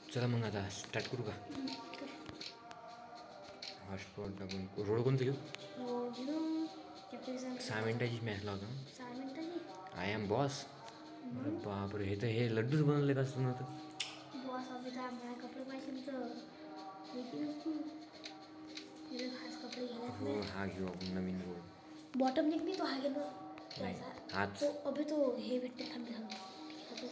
चला मग आता स्टार्ट करू का? हॉटस्पॉट दाबून रोड कोणतं घेऊ? 6 मिनिटाची मॅच लावतो. 6 मिनिटांनी आय एम बॉस. बापरे, हे तर हे लड्डूच बनवले का असं नव्हतं. बॉस अभी तर माझ्या कपडे पाहिजे तर खास कपडे हो, घ्यायला हा घेऊ आपण नवीन रोड. बॉटम नेक नाही तो हा घेतो नाही, त्याचा हाच. तो अभि तो हे भेटते थांबे थांबे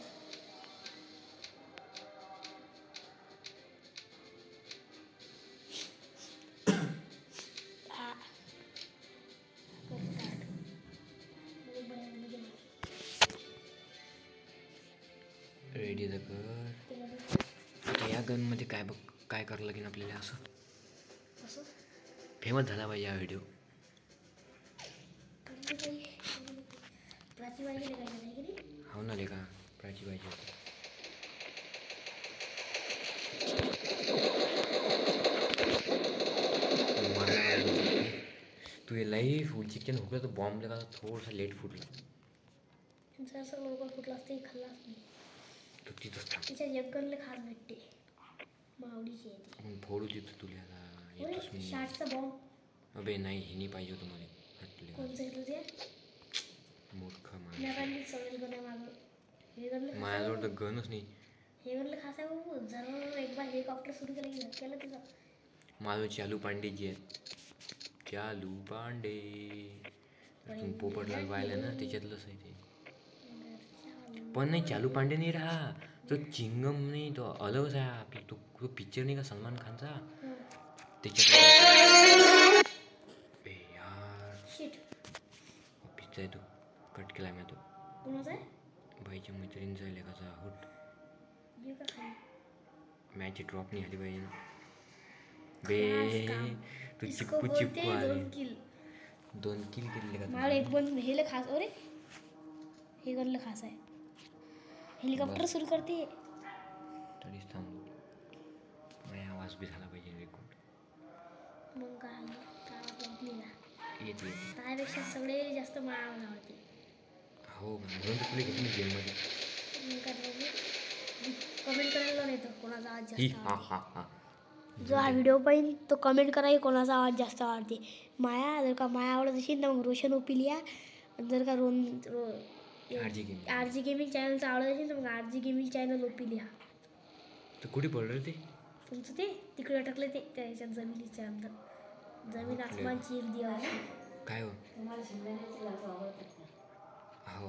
हा रेडी तर कर. आता या गनमध्ये काय बघ काय करावं लागेल आपल्याला असं असं फेमस झाला पाहिजे हा व्हिडिओ. प्राची पाहिजे काय नाही की नाही हो ना रे का प्राची पाहिजे होती. तू लई फूड चिकन हुकलं तर बॉम्ब लगा थोडासा लेट फुटला. जसं लवकर फुटला असते खाल्लाच नाही. तू तिथंच थांब. तिच्या जगगनले खास भेटते मावडीची आहे ती. मग फोडू देतो तुला आता येतोच मी. शार्टचा बॉम्ब अबे नाही हे नाही पाहिजे होतं मला. हटले कोणचं घेतलं ते मूर्ख माणूस. नव्याने सगळं गण आहे माझं हे गणलं माझ्याजवळ तर गनच नाही. हे गणलं खास आहे बाबू जर एक बार हेलिकॉप्टर सुरू केलं की केलं तिचं माझं चालू पांडेजी आहे. चालू पांडे तुम्ही पोपटलाल पाहिलं ना त्याच्यातलंच आहे ते. पण नाही चालू पांडे नाही राहा तो चिंगम नाही तो अलगच आहे आपला. तो पिक्चर नाही का सलमान खानचा त्याच्यात यार शिट पिक्चर आहे तो कट केला मी तो. कोणाचं आहे भाईच्या मैत्रीण जाईल एकाचा हुट. हे का खाली मॅच ड्रॉप नाही आली पाहिजे ना बे. तू चिपकू चिपकू आले 2 किल 2 किल केले का मला एक पण हेले खास अरे हे गणलं खास आहे हेलिकॉप्टर सुरू करते तरीच थांबलो. माझा आवाज बी झाला पाहिजे रेकॉर्ड. मग काय वाटत नाही का येते त्यापेक्षा सगळे जास्त मला आवडते. हो म्हणून तर तुला घेतो मी गेममध्ये. कमेंट करायला नाही तर कोणाचा आवाज ही जास्त हा हा हा जो हा व्हिडिओ पाहिजे तो कमेंट करा की कोणाचा आवाज जास्त आवडते. माया जर का माया आवडत असेल तर मग रोशन ओपिलिया. जर का आर जी गेमिंग चॅनलचा आवडत असेल तर मग आर जी गेमिंग चॅनल ओपिलिया. तर कुठे पडलं ते तुमचं ते तिकडे अटकलं ते त्याच्यात जमिनीच्या अंदर जमीन आसमानची एक दिवा आहे. काय हो हो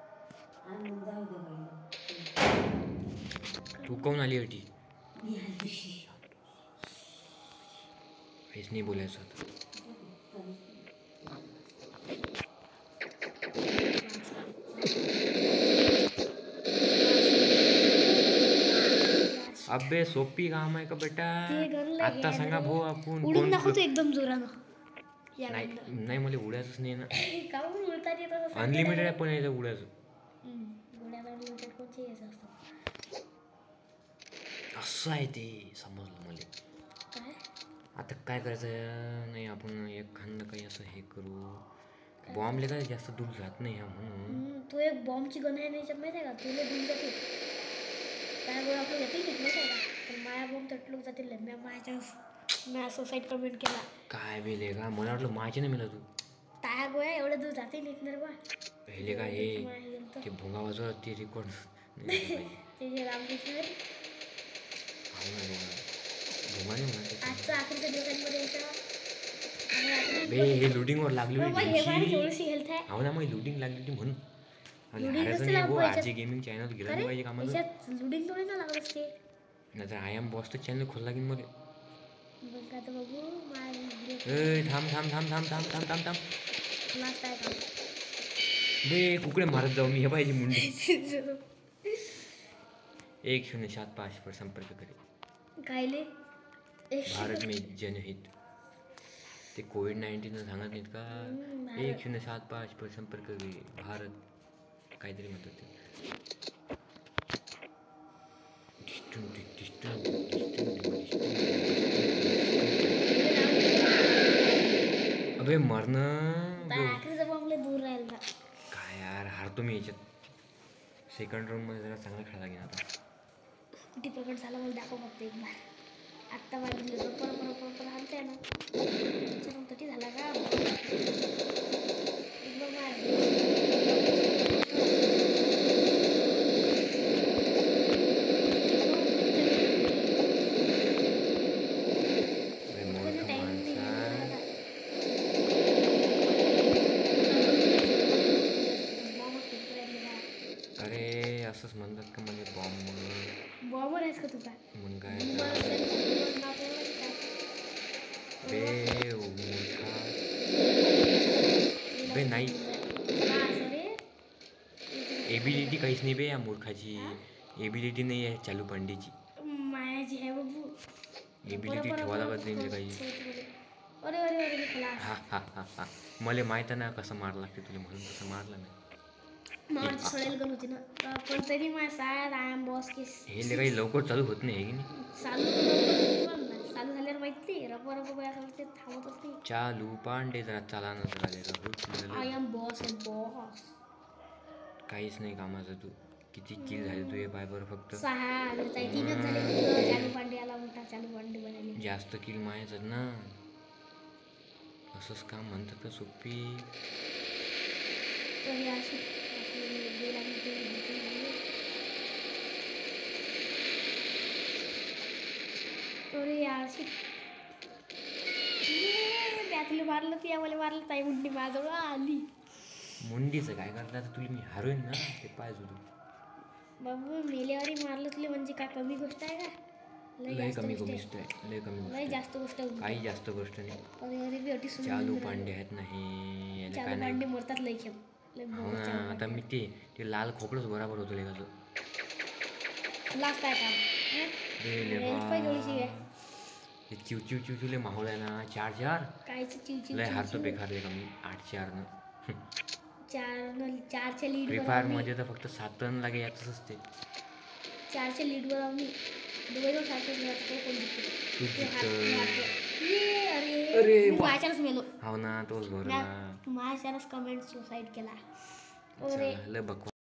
तू कोण आली होती हेच नाही बोलायचं होतं. अबे सोपी काम आहे का बेटा. आता सांगा भाऊ आपण उडून दाखवतो एकदम जोरानं. नाही नाही मला उडायचंच नाही ना. काहून उडतात येतात अनलिमिटेड आहे पण याचं उडायचं असं आहे ते समजलं मला. काय आता काय करायचं नाही आपण एखादं काही असं हे करू. बॉम्बले काय जास्त दूर जात नाही ह्या म्हणून. तो एक बॉम्बची गण आहे नाही माहिती आहे का तुला दूर जाते त्यामुळे आपण जाते नाही माहिती आहे का पण माया बॉम्ब तटलोक जातील म्या सुसाईड कमेंट केला काय बेले का मला वाटलं माझे नाही मिळत तू टाया गोया एवढं दूर जाते नाही ना बा पहिले का हे ते भोंगा वाजवा ते रेकॉर्ड ते जे रामकृष्ण भोंगा नाही म्हणा आजचा अखेरच्या दिवसांमध्ये बे हे लुडिंगवर लागली थोडीशी हेल्थ आहे हो ना मग लुडिंग लागली होती म्हणून आजी गेमिंग चॅनल गेला पाहिजे कामाला. लुडिंग थोडी ना लागत असते नाही तर आय एम बॉसचं चॅनल खोल लागेल मध्ये. मग काय तर बघू थांब थांब थांब थांब थांब थांब थांब थांब लास्ट आहे का बे कुकडे मारत जाऊ मी हे पाहिजे मुंडी. 1075 पर संपर्क करे कायले भारत में जनहित. ते कोविड-19 सांगत नाहीत का 1075 पर संपर्क करे भारत काहीतरी म्हणतात ते. अबे मरणं दूर राहिला काय यार हारतो मी याच्यात. सेकंड राऊंडमध्ये जरा चांगला खेळला गेला आता. किती प्रकट झाला मला दाखव फक्त एक बार. आत्ता मागितलं रपर आणते ना त्याच्यातून तरी झाला का एकदम अरे मोठा माणसा. अरे असंच म्हणतात का मला बॉम्ब बॉम्बर आहेस का तुझा मग काय बे मूर्खा. बे नाही एबिलिटी काहीच नाही बे या मूर्खाची. एबिलिटी नाही आहे चालू पांडेची. मायाची आहे बाबू. एबिलिटी ठेवायला पाहिजे काही. अरे अरे अरे खलास. हा हा हा हा मला माहित आहे ना कसं मार लागते तुला म्हणून कसं मारलं नाही. मारची सडेल गण होती ना पण तरी माझ्या सायात आय एम बॉस केस हे काही लवकर चालू होत नाही आहे की नाही. चालू झाल्यावर माहिती रबर असं वाटते थांबतच नाही. चालू पांडे जरा चाला नसं I am boss and boss. काहीच नाही कामाचं. तू किती किल झाले तू हे पाय बरं फक्त 6 3च झाले चालू पांडे आला मोठा चालू पांडे बनायले. जास्त किल मायाच ना. असंच काम म्हणतात का सोपी. तरी अशी अरे यार त्यातले मारलं ती आम्हाला मारलं ताई मुंडी माझ्याजवळ आली. मुंडीचं काय करता आता तुला मी हारवेन ना ते पाहिजे तू. बाबू मेल्यावरी मारलं तुला म्हणजे काय कमी गोष्ट आहे का. लय कमी गोष्ट आहे. लय कमी गोष्ट लय जास्त गोष्ट आहे. काही जास्त गोष्ट नाही. अरे अरे बी अटी चालू पांडे आहेत नाही याला काय चालू नाही. पांडे मरतात लय खेप लय हो ना आता मी ते लाल खोकलंच बरोबर होतं लेखाचं. लास्ट आहे काम हे चिव चिवले माहोल आहे ना. 4-4 कायचं चिव लय हारतो बेकार रे कमी 8-4 न. 4च्या लीड फ्री फायर मध्ये तर फक्त 7 रन लागे याच असते. 4च्या लीडवर आम्ही दोघं सारखं कोण तू अरे माझ्याच मेलो. हो ना तोच भरला. माझ्याच कमेंट सुसाईड केला. अरे लय बकवास.